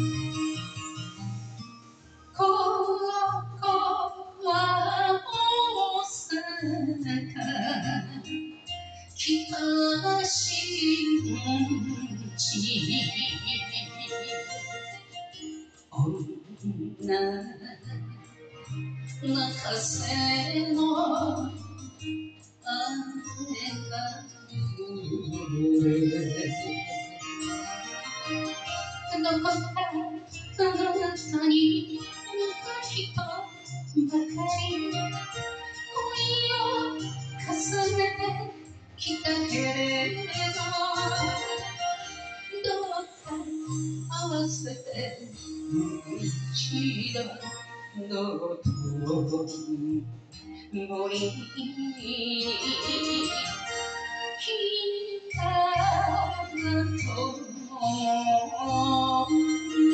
ここは大阪北新地女泣かせの雨がどこかあなたに似た人ばかり恋を重ねてきたけれどどうか合わせて一度どうと森に来たと思う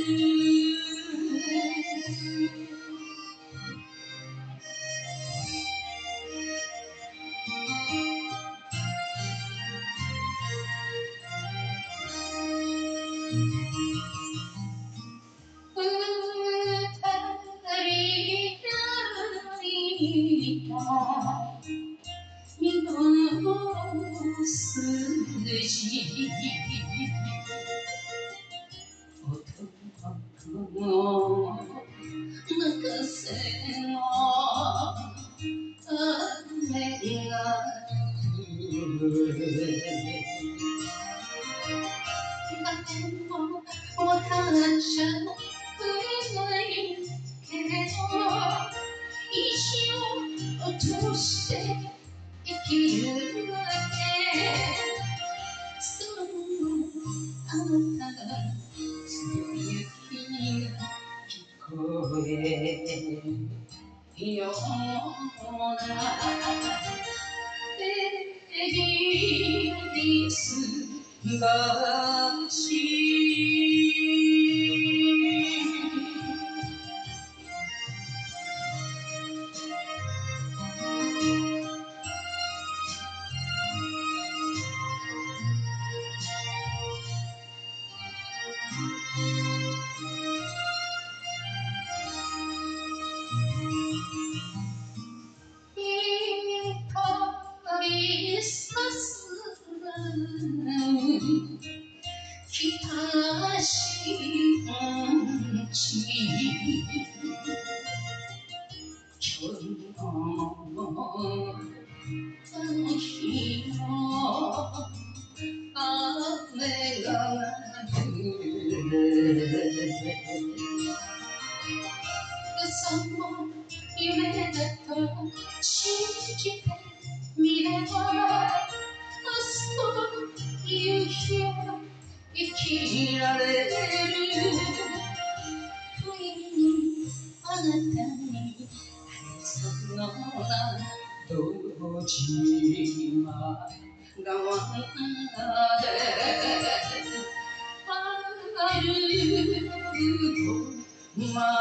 二の筋男の泣かせの雨が降る誰も分かっちゃくれないけれど意地を落として生きるわけそのあなたが強い雪が聞こえるようなイギリス橋光さす北新地今日のあの日の雨が降る嘘も夢だと信じてみれば明日という日は生きられる不意にあなたにその名堂島側で歩くま